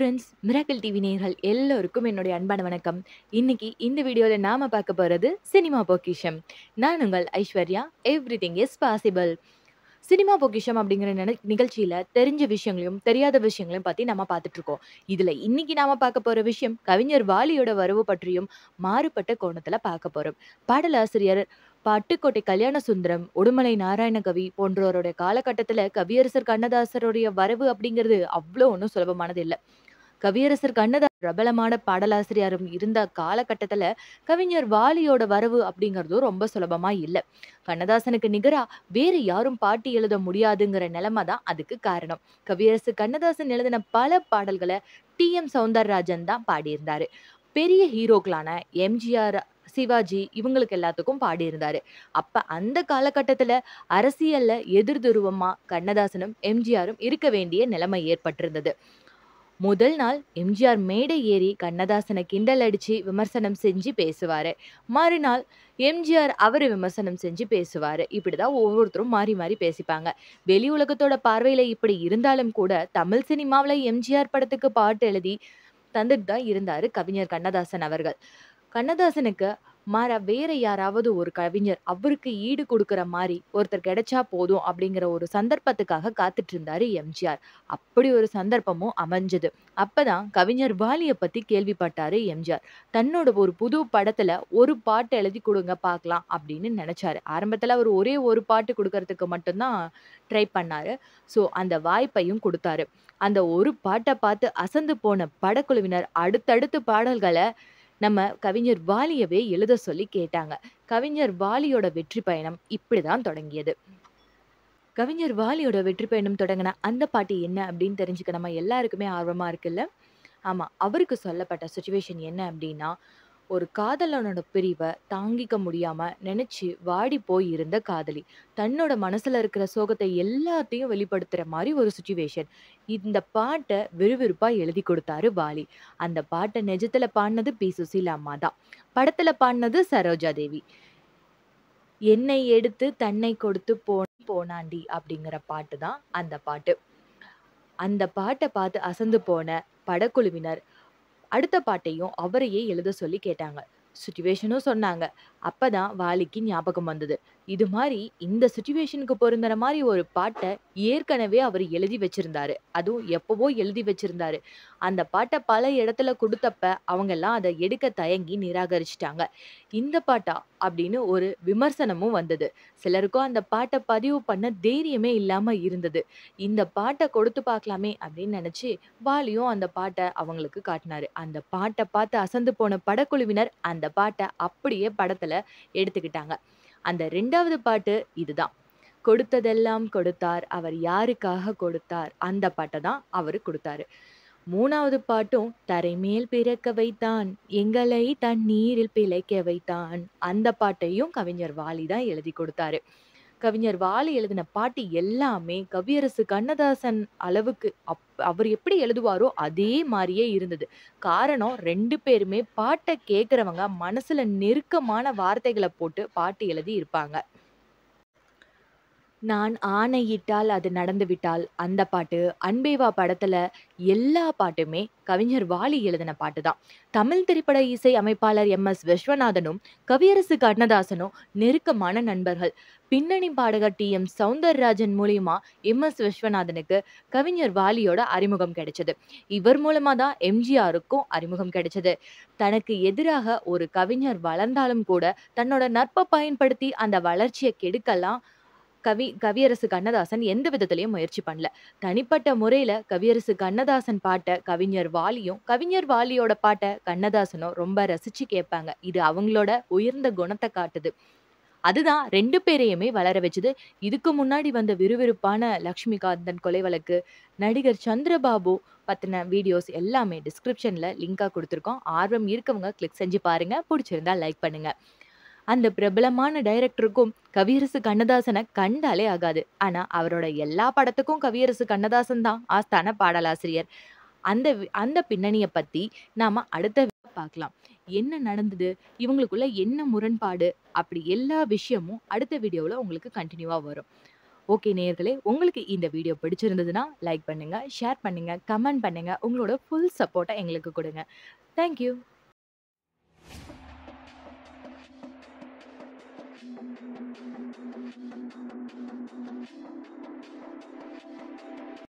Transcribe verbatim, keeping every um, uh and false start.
Friends, miracle TV நேயர்கள் எல்லோருக்கும் என்னுடைய அன்பான வணக்கம். இன்னைக்கு இந்த வீடியோல நாம பார்க்க போறது சினிமா பொக்கிஷம். நான் உங்கள் Aishwarya. Everything is possible. Cinema பொக்கிஷம் அப்படிங்கிற நின நிகழ்ச்சியில தெரிஞ்ச விஷயங்களையும், தெரியாத விஷயங்களையும் பத்தி நம்ம பார்த்துட்டு இருக்கோம். இதுல இன்னைக்கு நாம பார்க்க போற விஷயம் கவிஞர் வாலியோட வரவு பற்றியும் மாறுபட்ட கோணத்துல பார்க்க போறோம். பாடலாசிரியர் பட்டுக்கோட்டை கல்யாண சுந்தரம், உடுமலை நாராயணகவி போன்றோருடைய காலகட்டத்துல கவியரசர் கண்ணதாசருடைய வரவு அப்படிங்கிறது அவ்வளோ ஒன்றும் சுலபமானது இல்ல. கவியரசர் கண்ணதாசன் பிரபலமான பாடலாசிரியரும் இருந்த காலகட்டத்துல கவிஞர் வாலியோட வரவு அப்படிங்கிறதும் ரொம்ப சுலபமா இல்ல. கண்ணதாசனுக்கு நிகரா வேறு யாரும் பாட்டு எழுத முடியாதுங்கிற நிலைமை தான் அதுக்கு காரணம். கவியரசு கண்ணதாசன் எழுதின பல பாடல்களை டி எம் சௌந்தரராஜன் தான் பாடியிருந்தாரு. பெரிய ஹீரோக்களான எம் ஜி ஆர், சிவாஜி இவங்களுக்கு எல்லாத்துக்கும் பாடியிருந்தாரு. அப்ப அந்த காலகட்டத்துல அரசியல்ல எதிர் துருவமா கண்ணதாசனும் எம் ஜி ஆரும் இருக்க வேண்டிய நிலைமை ஏற்பட்டிருந்தது. முதல் நாள் எம் ஜி ஆர் மேடை ஏறி கண்ணதாசனை கிண்டல் அடிச்சு விமர்சனம் செஞ்சு பேசுவாரு. மறுநாள் எம் ஜி ஆர் அவரு விமர்சனம் செஞ்சு பேசுவாரு. இப்படிதான் ஒவ்வொருத்தரும் மாறி மாறி பேசிப்பாங்க. வெளி உலகத்தோட பார்வையில இப்படி இருந்தாலும் கூட தமிழ் சினிமாவுல எம் ஜி ஆர் படத்துக்கு பாட்டு எழுதி தந்துட்டு தான் இருந்தாரு கவிஞர் கண்ணதாசன் அவர்கள். கண்ணதாசனுக்கு மாறா வேற யாராவது ஒரு கவிஞர் அவருக்கு ஈடு கொடுக்கிற மாதிரி ஒருத்தர் கிடைச்சா போதும் அப்படிங்கிற ஒரு சந்தர்ப்பத்துக்காக காத்துட்டு இருந்தாரு எம் ஜி ஆர். அப்படி ஒரு சந்தர்ப்பமும் அமைஞ்சது. அப்பதான் கவிஞர் வாலிய பத்தி கேள்விப்பட்டாரு எம் ஜி ஆர். தன்னோட ஒரு புது படத்துல ஒரு பாட்டு எழுதி கொடுங்க பார்க்கலாம் அப்படின்னு நினைச்சாரு. ஆரம்பத்துல அவர் ஒரே ஒரு பாட்டு கொடுக்கறதுக்கு மட்டும்தான் ட்ரை பண்ணாரு. ஸோ அந்த வாய்ப்பையும் கொடுத்தாரு. அந்த ஒரு பாட்டை பார்த்து அசந்து போன படக்குழுவினர் அடுத்தடுத்து பாடல்களை நம்ம கவிஞர் வாலியவே எழுத சொல்லி கேட்டாங்க. கவிஞர் வாலியோட வெற்றி பயணம் இப்படிதான் தொடங்கியது. கவிஞர் வாலியோட வெற்றி பயணம் தொடங்கின அந்த பாட்டு என்ன அப்படின்னு தெரிஞ்சுக்க நம்ம எல்லாருக்குமே ஆர்வமா இருக்குல்ல. ஆமா, அவருக்கு சொல்லப்பட்ட சுச்சுவேஷன் என்ன அப்படின்னா, ஒரு காதலனோட பிரிவை தாங்கிக்க முடியாம நினைச்சு வாடி போய் இருந்த காதலி தன்னோட மனசுல இருக்கிற சோகத்தை எல்லாத்தையும் வெளிப்படுத்துற மாதிரி ஒரு சுச்சுவேஷன். இந்த பாட்டை விறுவிறுப்பா எழுதி கொடுத்தாரு வாலி. அந்த பாட்டை நிஜத்துல பாடினது பி சுசீலா அம்மா தான். படத்துல பாடினது சரோஜா தேவி. என்னை எடுத்து தன்னை கொடுத்து போ போனாண்டி அப்படிங்கிற பாட்டு தான் அந்த பாட்டு. அந்த பாட்டை பார்த்து அசந்து போன படக்குழுவினர் அடுத்த பாட்டையும் அவரையே எழுத சொல்லி கேட்டாங்க. சுச்சுவேஷனும் சொன்னாங்க. அப்பதான் வாலிக்கு ஞாபகம் வந்தது. இது மாதிரி இந்த சுச்சுவேஷனுக்கு பொருந்துற மாதிரி ஒரு பாட்டை ஏற்கனவே அவர் எழுதி வச்சிருந்தாரு. அதுவும் எப்பவோ எழுதி வச்சிருந்தாரு. அந்த பாட்டை பல இடத்துல கொடுத்தப்ப அவங்க எல்லாம் அதை எடுக்க தயங்கி நிராகரிச்சிட்டாங்க. இந்த பாட்டா அப்படின்னு ஒரு விமர்சனமும் வந்தது. சிலருக்கும் அந்த பாட்டை பதிவு பண்ண தைரியமே இல்லாம இருந்தது. இந்த பாட்டை கொடுத்து பார்க்கலாமே அப்படின்னு நினைச்சு வாலியும் அந்த பாட்டை அவங்களுக்கு காட்டினாரு. அந்த பாட்டை பார்த்து அசந்து போன படக்குழுவினர் அந்த பாட்டை அப்படியே படத்துல எடுத்துக்கிட்டாங்க. அந்த ரெண்டாவது பாட்டு இதுதான். கொடுத்ததெல்லாம் கொடுத்தார், அவர் யாருக்காக கொடுத்தார், அந்த பாட்டை தான் அவரு கொடுத்தாரு. மூணாவது பாட்டும் தரைமேல் பிறக்க வைத்தான், எங்களை தண்ணீரில் பிழைக்க வைத்தான், அந்த பாட்டையும் கவிஞர் வாலி தான் எழுதி கொடுத்தாரு. கவிஞர் வாலி எழுதின பாட்டு எல்லாமே கவியரசு கண்ணதாசன் அளவுக்கு அப் அவர் எப்படி எழுதுவாரோ அதே மாதிரியே இருந்தது. காரணம், ரெண்டு பேருமே பாட்டை கேட்கறவங்க மனசுல நெருக்கமான வார்த்தைகளை போட்டு பாட்டு எழுதி இருப்பாங்க. நான் ஆணையிட்டால் அது நடந்து விட்டால் அந்த பாட்டு, அன்பேவா படத்துல எல்லா பாட்டுமே கவிஞர் வாலி எழுதின பாட்டு தான். தமிழ் திரைப்பட இசை அமைப்பாளர் எம் எஸ் விஸ்வநாதனும் கவியரசு கண்ணதாசனும் நெருக்கமான நண்பர்கள். பின்னணி பாடகர் டி எம் சௌந்தரராஜன் மூலியமா எம் எஸ் விஸ்வநாதனுக்கு கவிஞர் வாலியோட அறிமுகம் கிடைச்சது. இவர் மூலமா தான் எம் ஜி ஆருக்கும் அறிமுகம் கிடைச்சது. தனக்கு எதிராக ஒரு கவிஞர் வளர்ந்தாலும் கூட தன்னோட நட்பை பயன்படுத்தி அந்த வளர்ச்சியை கெடுக்கலாம் கவி கவியரசு கண்ணதாசன் எந்த விதத்திலையும் முயற்சி பண்ணல. தனிப்பட்ட முறையில கவியரசு கண்ணதாசன் பாட்டை கவிஞர் வாலியும், கவிஞர் வாலியோட பாட்டை கண்ணதாசனும் ரொம்ப ரசிச்சு கேட்பாங்க. இது அவங்களோட உயர்ந்த குணத்தை காட்டுது. அதுதான் ரெண்டு பேரையுமே வளர வச்சது. இதுக்கு முன்னாடி வந்த விறுவிறுப்பான லக்ஷ்மிகாந்தன் கொலை வழக்கு, நடிகர் சந்திரபாபு பத்தின வீடியோஸ் எல்லாமே டிஸ்கிரிப்ஷன்ல லிங்கா கொடுத்துருக்கோம். ஆர்வம் இருக்கவங்க கிளிக் செஞ்சு பாருங்க. பிடிச்சிருந்தா லைக் பண்ணுங்க. அந்த பிரபலமான டைரக்டருக்கும் கவியரசு கண்ணதாசனை கண்டாலே ஆகாது. ஆனா அவரோட எல்லா படத்துக்கும் கவியரசு கண்ணதாசன் தான் ஆஸ்தான பாடலாசிரியர். அந்த அந்த பின்னணியை பத்தி நாம அடுத்த பார்க்கலாம். என்ன நடந்தது, இவங்களுக்குள்ள என்ன முரண்பாடு, அப்படி எல்லா விஷயமும் அடுத்த வீடியோவில் உங்களுக்கு கண்டினியூவாக வரும். ஓகே நேயர்களே, உங்களுக்கு இந்த வீடியோ பிடிச்சிருந்ததுன்னா, லைக் பண்ணுங்க, ஷேர் பண்ணுங்க, கமெண்ட் பண்ணுங்க. உங்களோட ஃபுல் சப்போர்ட்ட எங்களுக்கு குடுங்க. Thank you.